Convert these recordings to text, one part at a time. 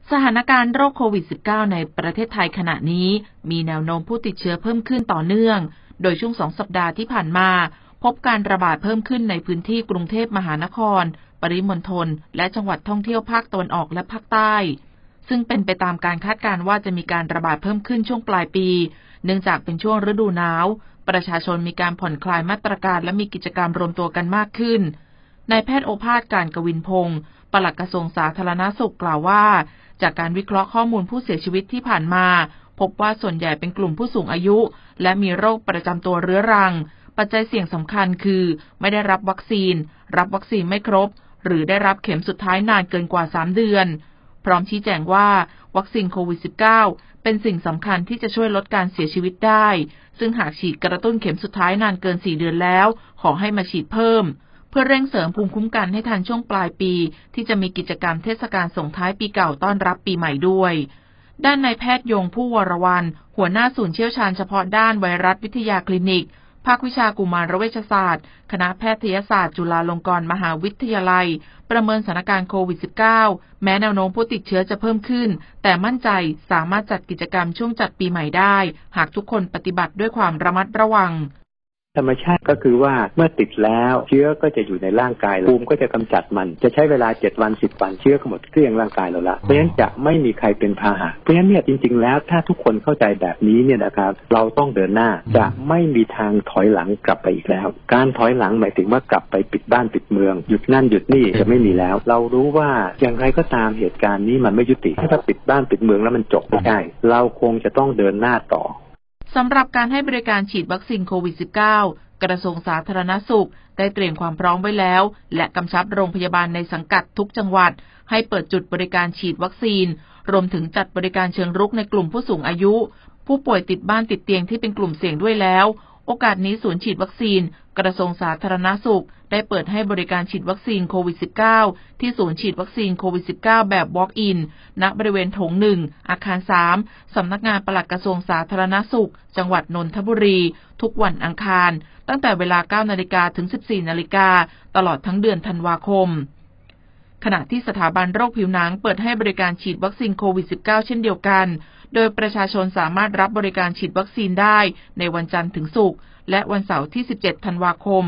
สถานการณ์โรคโควิด -19 ในประเทศไทยขณะนี้มีแนวโน้มผู้ติดเชื้อเพิ่มขึ้นต่อเนื่องโดยช่วง2 สัปดาห์ที่ผ่านมาพบการระบาดเพิ่มขึ้นในพื้นที่กรุงเทพมหานครปริมณฑลและจังหวัดท่องเที่ยวภาคตะวันออกและภาคใต้ซึ่งเป็นไปตามการคาดการณ์ว่าจะมีการระบาดเพิ่มขึ้นช่วงปลายปีเนื่องจากเป็นช่วงฤดูหนาวประชาชนมีการผ่อนคลายมาตรการและมีกิจกรรมรวมตัวกันมากขึ้นนายแพทย์โอภาส การกวินพงศ์ปลัดกระทรวงสาธารณสุขกล่าวว่าจากการวิเคราะห์ข้อมูลผู้เสียชีวิตที่ผ่านมาพบว่าส่วนใหญ่เป็นกลุ่มผู้สูงอายุและมีโรคประจำตัวเรื้อรังปัจจัยเสี่ยงสำคัญคือไม่ได้รับวัคซีนรับวัคซีนไม่ครบหรือได้รับเข็มสุดท้ายนานเกินกว่า3 เดือนพร้อมชี้แจงว่าวัคซีนโควิด -19 เป็นสิ่งสำคัญที่จะช่วยลดการเสียชีวิตได้ซึ่งหากฉีดกระตุ้นเข็มสุดท้ายนานเกิน4 เดือนแล้วขอให้มาฉีดเพิ่มเพื่อเร่งเสริมภูมิคุ้มกันให้ทันช่วงปลายปีที่จะมีกิจกรรมเทศกาลส่งท้ายปีเก่าต้อนรับปีใหม่ด้วยด้านนายแพทย์ยงผู้วรวรรณหัวหน้าศูนย์เชี่ยวชาญเฉพาะด้านไวรัสวิทยาคลินิกภาควิชากุมารเวชศาสตร์คณะแพทยศาสตร์จุฬาลงกรณ์มหาวิทยาลัยประเมินสถานการณ์โควิด -19 แม้แนวโน้มผู้ติดเชื้อจะเพิ่มขึ้นแต่มั่นใจสามารถจัดกิจกรรมช่วงจัดปีใหม่ได้หากทุกคนปฏิบัติด้วยความระมัดระวังธรรมชาติก็คือว่าเมื่อติดแล้วเชื้อก็จะอยู่ในร่างกายภูมิก็จะกำจัดมันจะใช้เวลา7 วัน10 วันเชื้อก็หมดเกลี้ยงร่างกายเราละเพราะฉะนั้นจะไม่มีใครเป็นพาหะเพราะฉะนั้นเนี่ยจริงๆแล้วถ้าทุกคนเข้าใจแบบนี้เนี่ยนะครับเราต้องเดินหน้าจะไม่มีทางถอยหลังกลับไปอีกแล้วการถอยหลังหมายถึงว่ากลับไปปิดบ้านปิดเมืองหยุดนั่นหยุดนี่จะไม่มีแล้วเรารู้ว่าอย่างไรก็ตามเหตุการณ์นี้มันไม่ยุติถ้าปิดบ้านปิดเมืองแล้วมันจบไม่ได้เราคงจะต้องเดินหน้าต่อสำหรับการให้บริการฉีดวัคซีนโควิด -19 กระทรวงสาธารณสุขได้เตรียมความพร้อมไว้แล้วและกำชับโรงพยาบาลในสังกัดทุกจังหวัดให้เปิดจุดบริการฉีดวัคซีนรวมถึงจัดบริการเชิงรุกในกลุ่มผู้สูงอายุผู้ป่วยติดบ้านติดเตียงที่เป็นกลุ่มเสี่ยงด้วยแล้วโอกาสนี้ศูนย์ฉีดวัคซีนกระทรวงสาธารณสุขได้เปิดให้บริการฉีดวัคซีนโควิด -19 ที่ศูนย์ฉีดวัคซีนโควิด -19 แบบ Walk-in ณบริเวณโถง 1 อาคาร 3 สำนักงานปลัดกระทรวงสาธารณสุขจังหวัดนนทบุรีทุกวันอังคารตั้งแต่เวลา 9 นาฬิกาถึง 14 นาฬิกาตลอดทั้งเดือนธันวาคมขณะที่สถาบันโรคผิวหนังเปิดให้บริการฉีดวัคซีนโควิด -19 เช่นเดียวกันโดยประชาชนสามารถรับบริการฉีดวัคซีนได้ในวันจันทร์ถึงศุกร์และวันเสาร์ที่ 17 ธันวาคม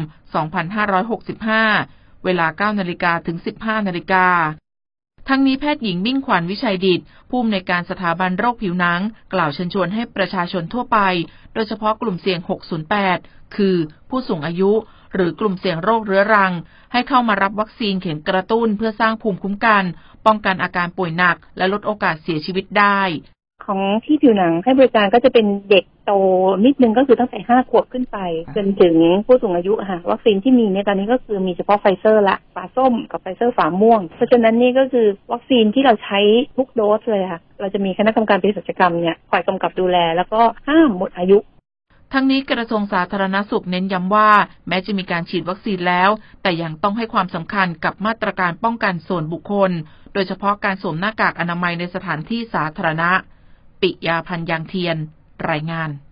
2565 เวลา 9 นาฬิกาถึง 15 นาฬิกาทั้งนี้แพทย์หญิงมิ่งขวัญวิชัยดิษฐ์ผู้อำนวยการสถาบันโรคผิวหนังกล่าวเชิญชวนให้ประชาชนทั่วไปโดยเฉพาะกลุ่มเสี่ยง 608 คือผู้สูงอายุหรือกลุ่มเสี่ยงโรคเรื้อรังให้เข้ามารับวัคซีนเข็มกระตุ้นเพื่อสร้างภูมิคุ้มกันป้องกันอาการป่วยหนักและลดโอกาสเสียชีวิตได้ของที่ผิวหนังให้บริการก็จะเป็นเด็กโตนิดนึงก็คือตั้งแต่5 ขวบขึ้นไปจนถึงผู้สูงอายุค่ะวัคซีนที่มีเนี่ยตอนนี้ก็คือมีเฉพาะไฟเซอร์ละฝาส้มกับไฟเซอร์ฝาม่วงเพราะฉะนั้นนี่ก็คือวัคซีนที่เราใช้ทุกโดสเลยค่ะเราจะมีคณะกรรมการเภสัชกรรมเนี่ยคอยกำกับดูแลแล้วก็ห้ามหมดอายุทั้งนี้กระทรวงสาธารณสุขเน้นย้ำว่าแม้จะมีการฉีดวัคซีนแล้วแต่ยังต้องให้ความสำคัญกับมาตรการป้องกันส่วนบุคคลโดยเฉพาะการสวมหน้ากากอนามัยในสถานที่สาธารณะปิยาพันธ์ ยางเทียนรายงาน